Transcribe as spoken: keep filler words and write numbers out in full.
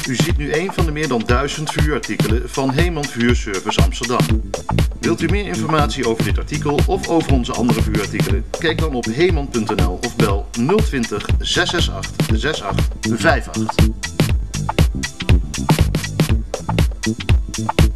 U ziet nu een van de meer dan duizend vuurartikelen van Heeman Vuurservice Amsterdam. Wilt u meer informatie over dit artikel of over onze andere vuurartikelen? Kijk dan op heeman punt n l of bel nul twintig, zes zes acht, zes acht vijf acht.